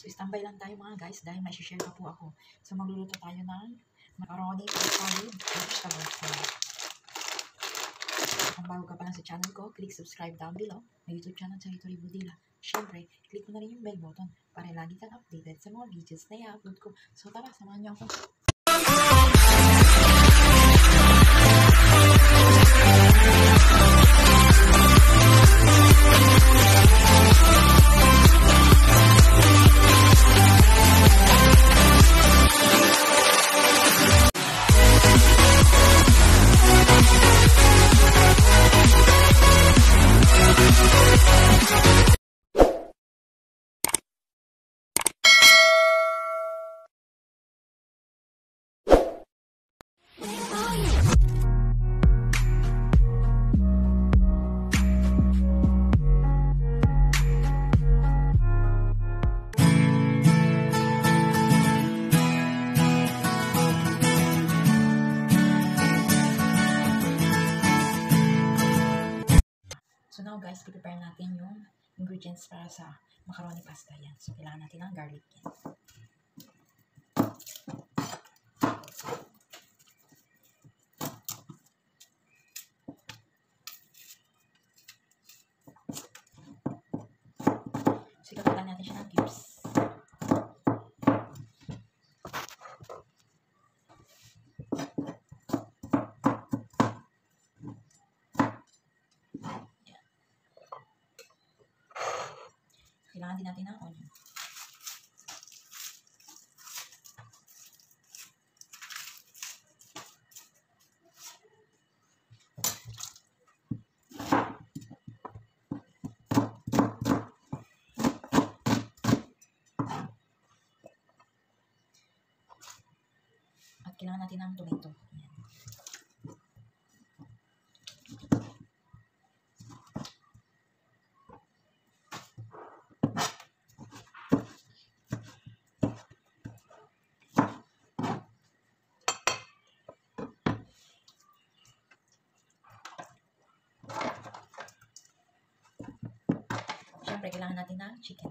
So, standby lang tayo mga guys dahil may share pa po ako. So, magluluto tayo ng macaroni with vegetable salad. Kung bago ka pa lang sa channel ko, click subscribe down below. May YouTube channel sa Hitori Budila. Siyempre, click mo na rin yung bell button para lagi kang updated sa mga videos na i-upload ko. So, tara, samahan niyo ako. So now guys, prepare natin yung ingredients para sa macaroni pasta yan. So kailangan natin ng garlic yan. So ikakatan natin siya ng cubes. Kailangan din natin ng onion. At kailangan natin ng tomato. Ayan. Siyempre, kailangan natin ng chicken.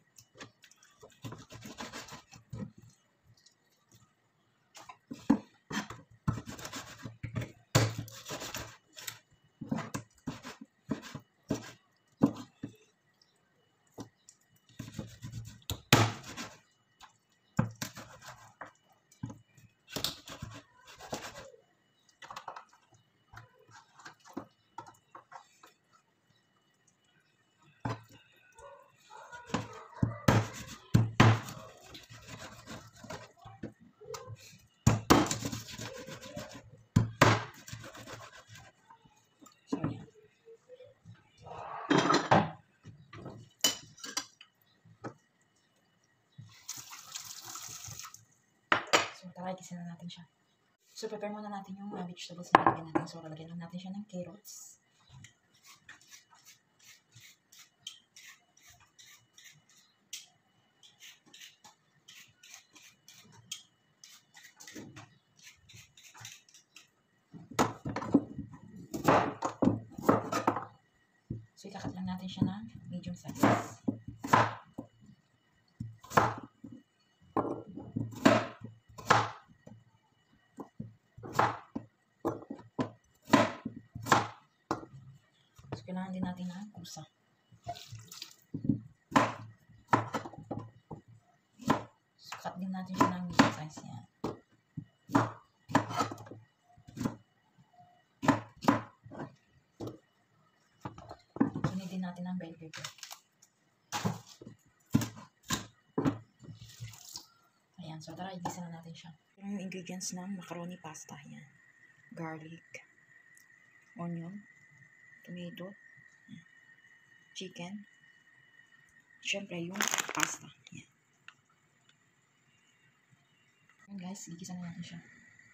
Tara, ikisin na natin siya. So, prepare muna natin yung vegetables na lalagyan natin. So, lalagyan lang natin siya ng carrots. So, ikakat lang natin siya ng medium size. Kailangan din natin ng kusa. So, cut din natin siya ng medium size yan. Sunod din natin ng bell pepper. Ayan, so tara, igisa na natin siya. Ito yung ingredients ng macaroni pasta. Yan. Garlic, onion, tomato, chicken, syempre yung pasta. Yan. Yan guys, igisa na natin siya.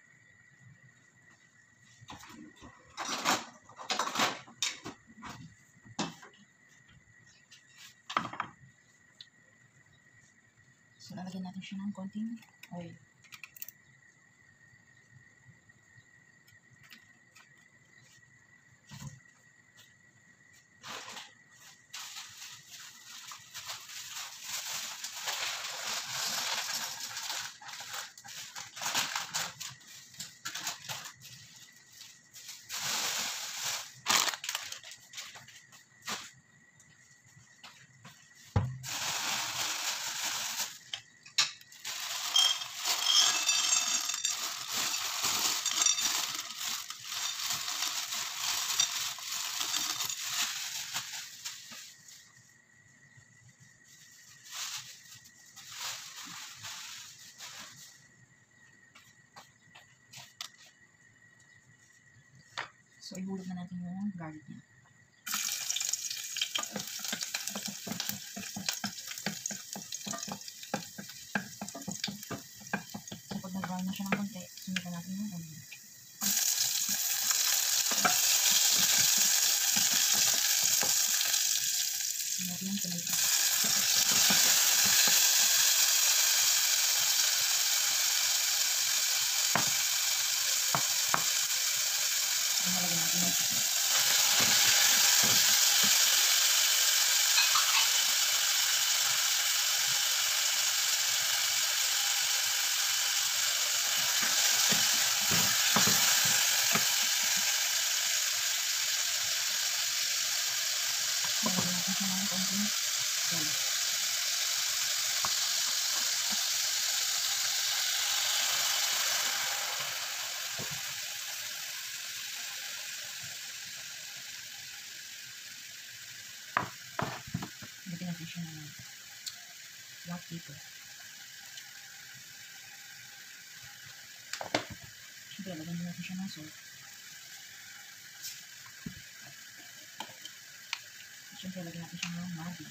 So, lalagyan natin siya ng konting oil. So, ihulog na natin yung garlic niya. So, pag nag-brown na siya ng konti, sunod natin yung onion. Sunod natin yung tomato. Nalagyan natin yung chicken. Nalagyan natin siya ng konting oil. Lagyan natin siya ng black pepper. Siyempre, lagyan natin siya ng salt. Siyempre, lagyan natin siya ng Maggi.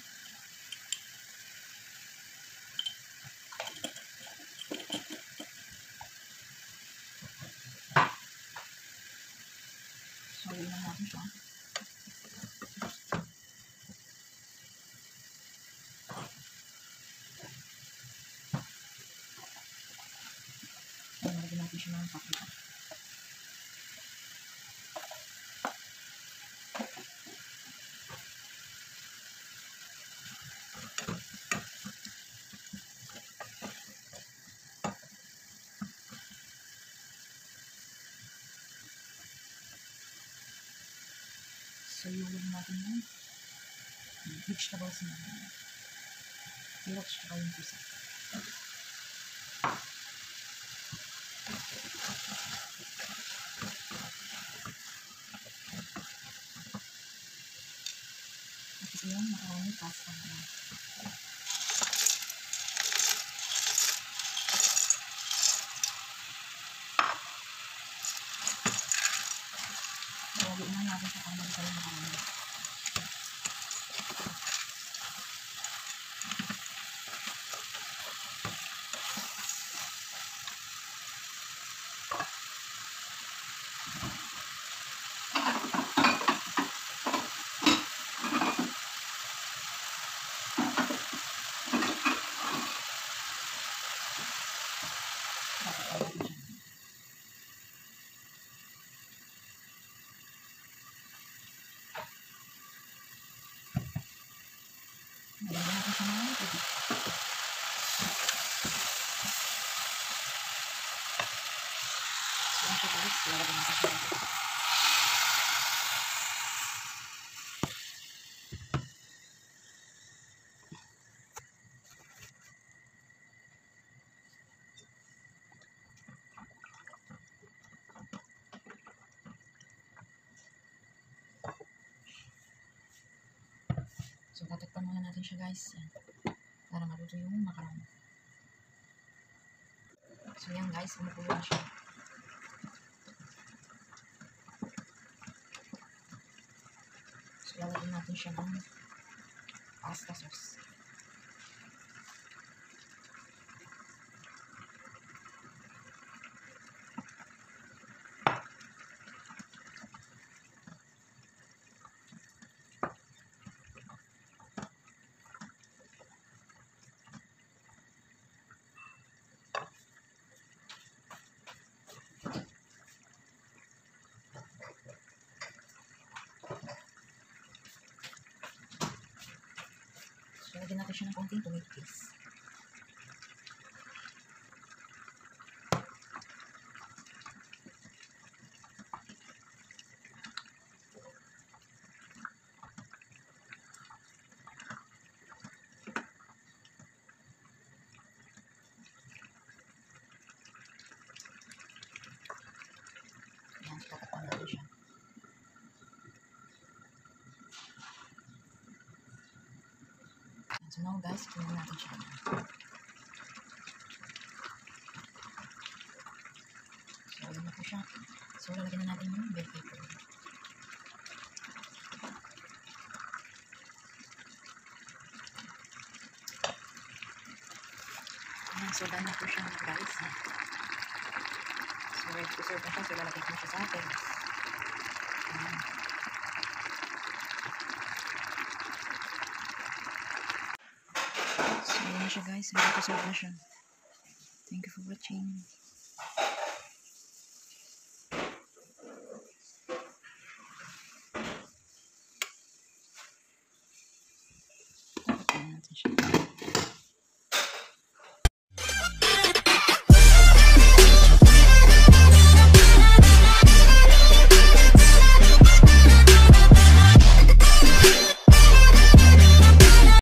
So, yun lang natin siya. Then, lagyan natin siya ng paprika. So, ihulog natin yung vegetables na carrots tsaka yung pusa. At ito yung macaroni pasta na. Lagyan na natin siya para magkala yung macaroni. Nalagyan natin siya ng tubig. So, yan siya guys. Nalagyan natin siya ng tubig. So, tatakpan muna natin siya guys. Yan. Para maluto yung macaroni. So, yan guys. Kumukulo na siya. So, lalagyan natin siya ng pasta sauce. So, lagyan natin siya ng konting tomato paste. Yan, tatakpan natin siya. So now guys, tingnan natin siya. So, ayan na po siya. So, lalagyan na natin yung bell pepper. So, done na po siya guys. So, ready to serve na siya. So, lalagay ko na siya sa atin. Ayan. So, yun na siya guys. Ready to serve na siya. Thank you for watching. Ayan natin siya.